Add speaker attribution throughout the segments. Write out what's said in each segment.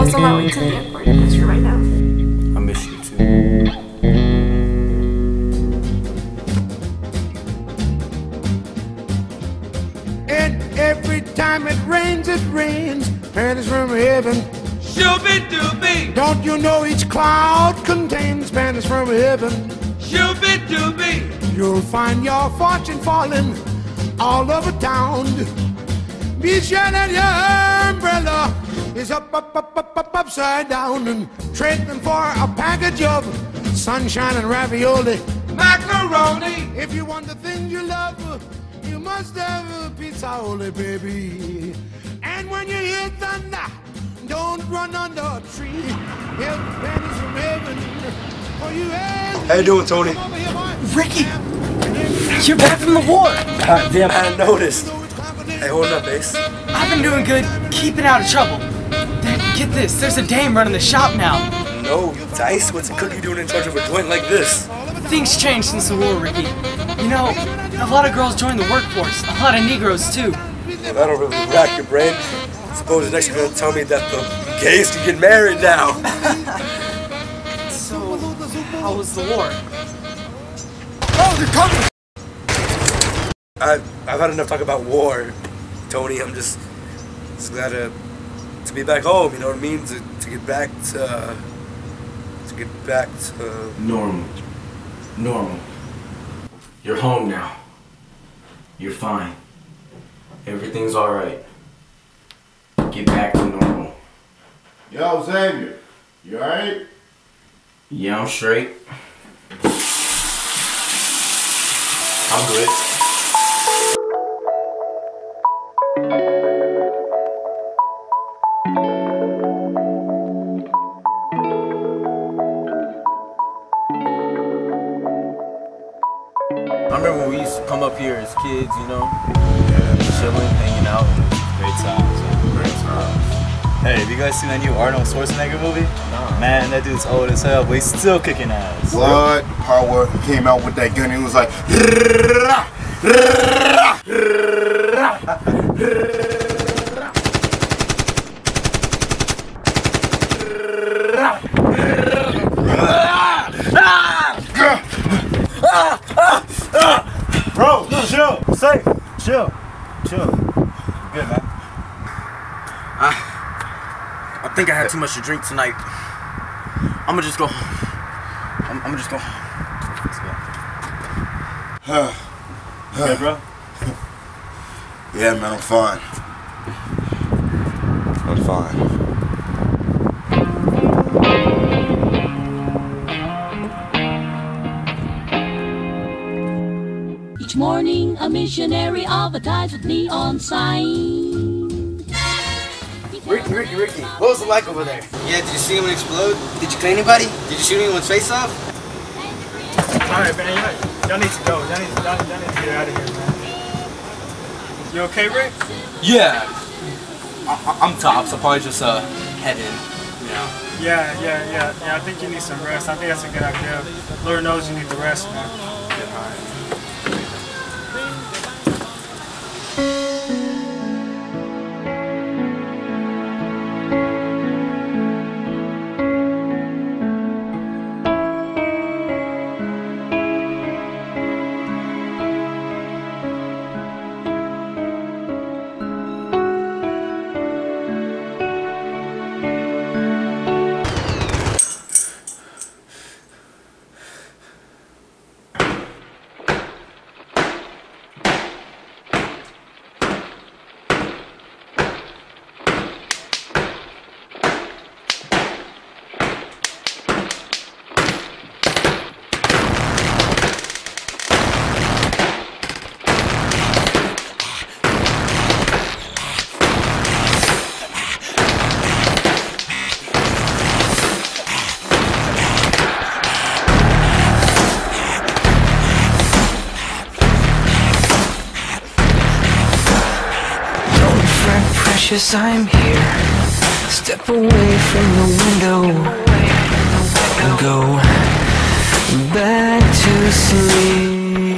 Speaker 1: was on my way to the airport. I'm here right now.
Speaker 2: I miss you too.
Speaker 3: And every time it rains, pennies from heaven.
Speaker 4: Shooby-dooby!
Speaker 3: Don't you know each cloud contains pennies from heaven?
Speaker 4: Shooby-dooby!
Speaker 3: You'll find your fortune falling all over town. Be sure that your umbrella is upside down, and trade them for a package of sunshine and ravioli.
Speaker 4: Macaroni!
Speaker 3: If you want the things you love, you must have a pizza, baby. And when you hear thunder, don't run under a tree. Hear pennies from heaven for you.
Speaker 2: How you doing, Tony?
Speaker 5: Ricky! You're back from the war!
Speaker 2: God damn, I hadn't noticed. Hey, hold up, Ace.
Speaker 5: I've been doing good, keeping out of trouble. Then, get this, there's a dame running the shop now.
Speaker 2: No, Dice, what's a cookie doing in charge of a joint like this?
Speaker 5: Things changed since the war, Ricky. You know, a lot of girls joined the workforce, a lot of Negroes too.
Speaker 2: Well, that'll really rack your brain. Suppose next you're gonna tell me that the gays can get married now.
Speaker 5: So, how was the war?
Speaker 2: Oh, you're coming! I've had enough talk about war, Tony. I'm just glad to be back home. You know what I mean? To get back to
Speaker 6: Normal. You're home now. You're fine. Everything's alright. Get back to normal.
Speaker 7: Yo, Xavier, you alright?
Speaker 6: Yeah, I'm straight. I'm good.
Speaker 2: I remember when we used to come up here as kids, you know? Yeah. Chilling, hanging out.
Speaker 7: Great times, man. Great times.
Speaker 8: Hey, have you guys seen that new Arnold Schwarzenegger movie?
Speaker 2: Nah.
Speaker 8: Man, that dude's old as hell, but he's still kicking ass.
Speaker 7: Blood, power, he came out with that gun and he was like,
Speaker 8: Bro, chill, safe, chill. Good, man.
Speaker 2: I think I had too much to drink tonight. I'ma just go home. I'ma just go home.
Speaker 8: Good, bro?
Speaker 7: yeah, man, I'm fine. I'm fine.
Speaker 9: Each morning, a missionary advertised with neon signs.
Speaker 2: Ricky, what was it like over there?
Speaker 10: Yeah, did you see him explode? Did you kill anybody? Did you shoot anyone's face off?
Speaker 5: Alright, man, y'all need to go. Y'all need to get out of here, man. You okay, Rick?
Speaker 10: Yeah. I'm tops. I'll probably just head in, you know.
Speaker 5: Yeah, I think you need some rest. I think that's a good idea. Lord knows you need the rest, man.
Speaker 10: Yeah, alright.
Speaker 11: Precious, I'm here. Step away from the window and go back to sleep.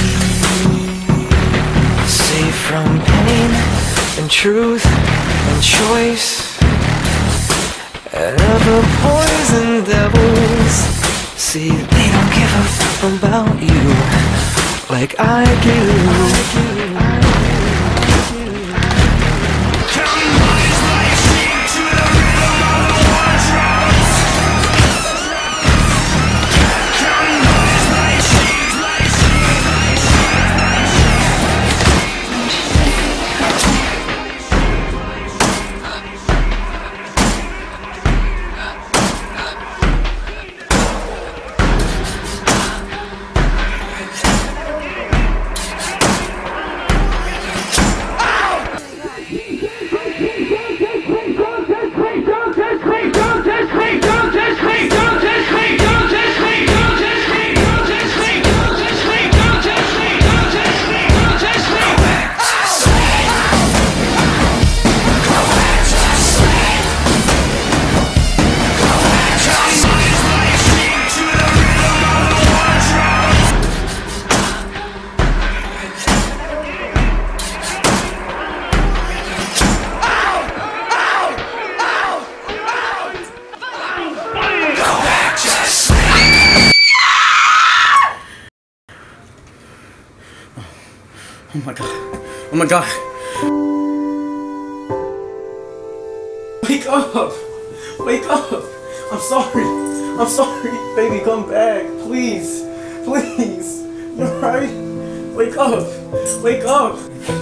Speaker 11: Safe from pain and truth and choice. other boys and devils. See, they don't give a fuck about you like I do.
Speaker 6: Oh my god. Oh my god. Wake up! Wake up! I'm sorry. I'm sorry. Baby, come back. Please. Please. You're right. Wake up. Wake up.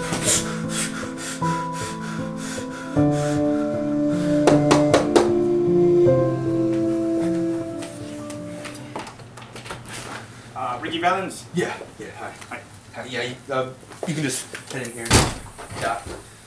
Speaker 5: Ricky Valens?
Speaker 10: Yeah, hi. Hi. Yeah, you can just head in here. Yeah.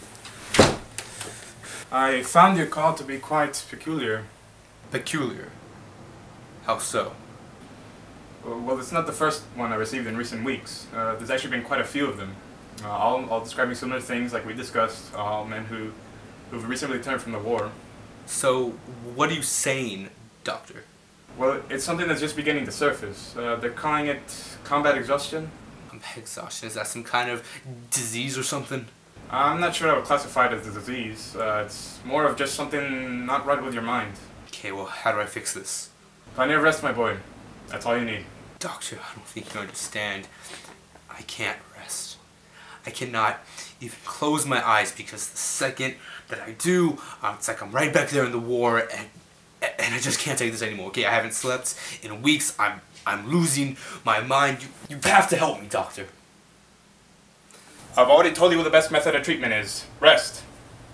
Speaker 5: I found your call to be quite peculiar.
Speaker 10: Peculiar? How so?
Speaker 5: Well, it's not the first one I received in recent weeks. There's actually been quite a few of them. All describing similar things like we discussed, all men who've recently returned from the war.
Speaker 10: So, what are you saying, Doctor?
Speaker 5: Well, it's something that's just beginning to surface. They're calling it combat exhaustion.
Speaker 10: Combat exhaustion? Is that some kind of disease or something?
Speaker 5: I'm not sure I would classify it as a disease. It's more of just something not right with your mind.
Speaker 10: Okay, well, how do I fix this?
Speaker 5: Find your rest, my boy. That's all you need.
Speaker 10: Doctor, I don't think you understand. I can't rest. I cannot even close my eyes because the second that I do, it's like I'm right back there in the war and I just can't take this anymore. Okay, I haven't slept in weeks. I'm losing my mind. You have to help me, Doctor.
Speaker 5: I've already told you what the best method of treatment is. Rest.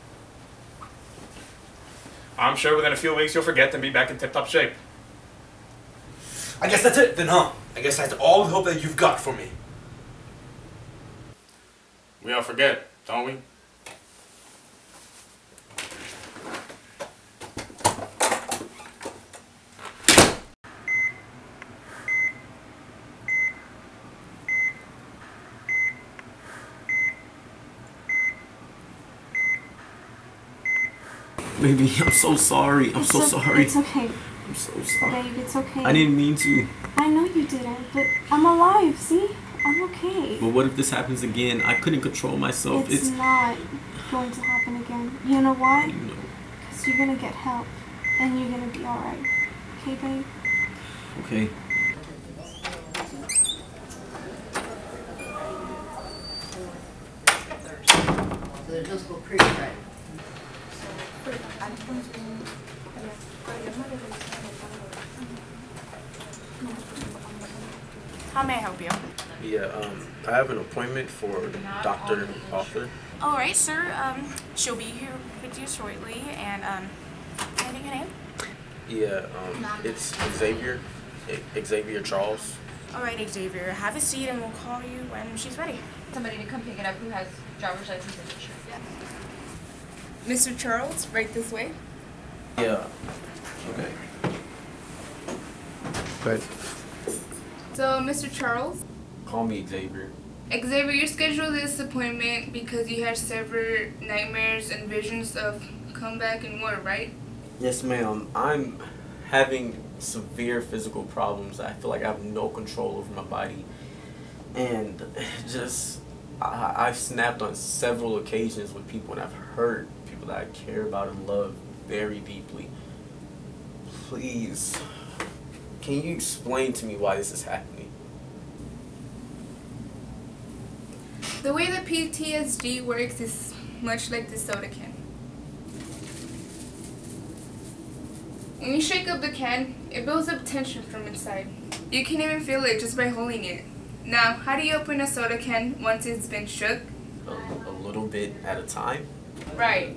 Speaker 5: I'm sure within a few weeks you'll forget and be back in tip-top shape.
Speaker 10: I guess that's it then, huh? I guess that's all the hope that you've got for me.
Speaker 5: We all forget, don't we?
Speaker 6: Baby, I'm so sorry. I'm so sorry.
Speaker 1: It's okay.
Speaker 6: I'm so sorry.
Speaker 1: Babe, it's okay.
Speaker 6: I didn't mean to.
Speaker 1: I know you didn't, but I'm alive, see? I'm okay.
Speaker 6: But what if this happens again? I couldn't control myself.
Speaker 1: It's not going to happen again. You know why?
Speaker 6: No.
Speaker 1: Because you're going to get help. And you're going to be alright. Okay, babe?
Speaker 6: Okay.
Speaker 12: So there's no school pre, right?
Speaker 13: How may I help you?
Speaker 6: Yeah, I have an appointment for Dr. Arthur.
Speaker 13: All right, sir. She'll be here with you shortly. And can I get your name?
Speaker 6: Yeah, it's Xavier. Xavier Charles.
Speaker 13: All right, Xavier. Have a seat, and we'll call you when she's ready.
Speaker 14: Somebody to come pick it up who has driver's license and insurance.
Speaker 13: Mr. Charles, right this way.
Speaker 6: Yeah. Okay.
Speaker 15: Good.
Speaker 14: So, Mr. Charles?
Speaker 6: Call me Xavier.
Speaker 14: Xavier, you scheduled this appointment because you had several nightmares and visions of comeback and war, right?
Speaker 6: Yes, ma'am. I'm having severe physical problems. I feel like I have no control over my body. And just, I've snapped on several occasions with people, and I've hurt people that I care about and love very deeply. Please, can you explain to me why this is happening?
Speaker 14: The way the P.T.S.D works is much like the soda can. When you shake up the can, it builds up tension from inside. You can even feel it just by holding it. Now, how do you open a soda can once it's been shook?
Speaker 6: A little bit at a time?
Speaker 14: Right.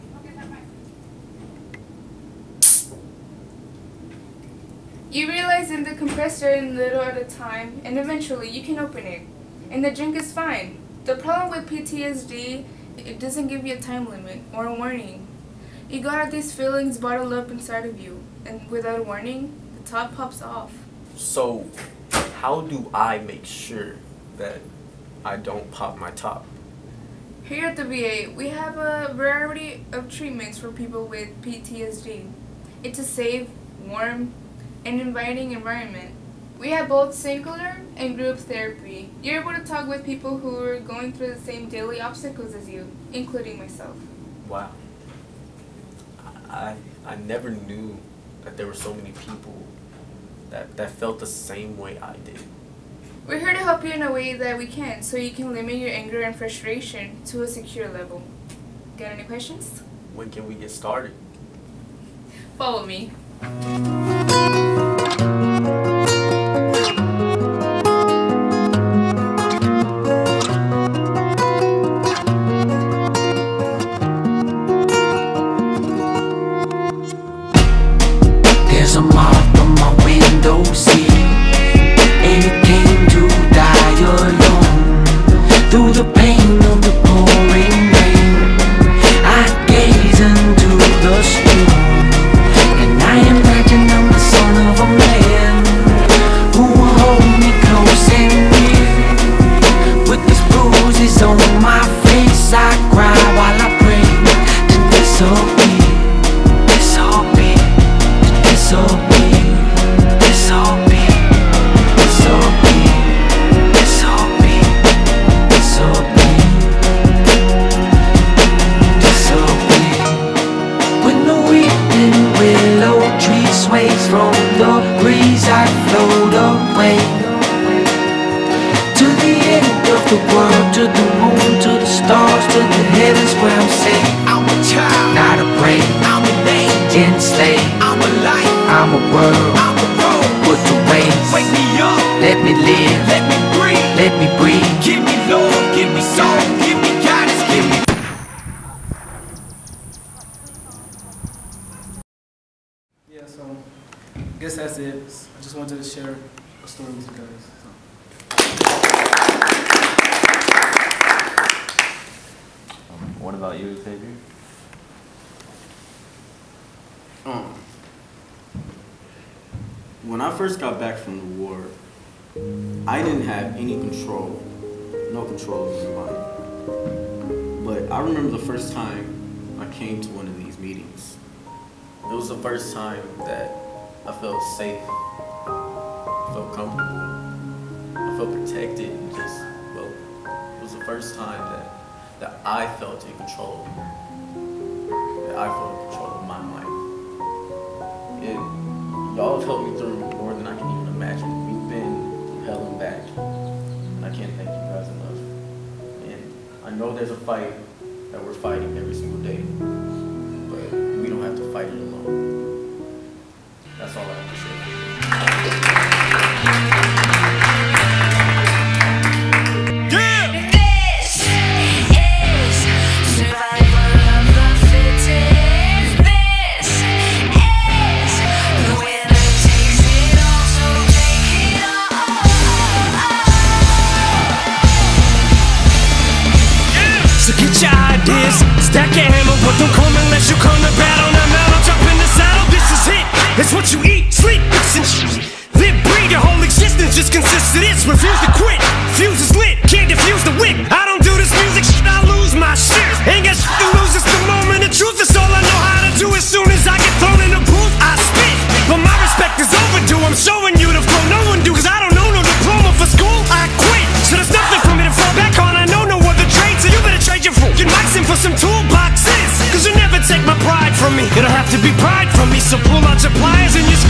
Speaker 14: You realize in the compressor in little at a time, and eventually you can open it. And the drink is fine. The problem with P.T.S.D, it doesn't give you a time limit or a warning. You got these feelings bottled up inside of you, and without a warning, the top pops off.
Speaker 6: So, how do I make sure that I don't pop my top?
Speaker 14: Here at the VA, we have a variety of treatments for people with P.T.S.D. It's a safe, warm, and inviting environment. We have both singular and group therapy. You're able to talk with people who are going through the same daily obstacles as you, including myself.
Speaker 6: Wow. I never knew that there were so many people that felt the same way I did.
Speaker 14: We're here to help you in a way that we can, so you can limit your anger and frustration to a secure level. Got any questions?
Speaker 6: When can we get started?
Speaker 14: Follow me.
Speaker 11: There's a moth on my window seat, and it came to die alone. Through the pain of the pouring rain, I gaze into the storm, and I imagine I'm the son of a man who will hold me close and near. With these bruises on my face, I cry while I pray to disappear. From the breeze I float away to the end of the world, to the moon, to the stars, to the heavens where I'm safe. I'm a child, not a prey. I'm an angel, enslaved. I'm a light, I'm a world, I'm a road. Put to waste, wake me up, let me live, let me breathe, let me breathe. Give me love, give me song, give me guidance, give me.
Speaker 15: Yeah, so I guess that's it. I just wanted to share a story with you guys.
Speaker 16: What about you, Adrian?
Speaker 6: When I first got back from the war, I didn't have any control, no control over my mind. But I remember the first time I came to one of these meetings. It was the first time that I felt safe, I felt comfortable, I felt protected, and just, well, it was the first time that I felt in control, that I felt in control of my mind. Y'all have helped me through more than I can even imagine. We've been through hell and back, and I can't thank you guys enough. And I know there's a fight that we're fighting every single day, but we don't have to fight it alone. That's all I have to say.
Speaker 3: Stack your hammer, but don't come unless you come to battle. Now I'll jump in the saddle, this is it. It's what you eat, sleep, live, breathe. Your whole existence just consists of this. Refuse to quit, fuse is lit, can't defuse the wick. I don't do this music shit, I lose my shit. Ain't got shit to lose, it's the moment of truth. It's all I know how to do. As soon as I get thrown in the booth, I spit. But my respect is overdue, I'm showing you the flow no one do. Cause I don't know no diploma for school, I quit. So there's nothing for me to fall back on, I know no other trade. So you better trade your fucking mics in for some toolboxes. Cause you never take my pride from me. It'll have to be pride from me. So pull out your pliers and your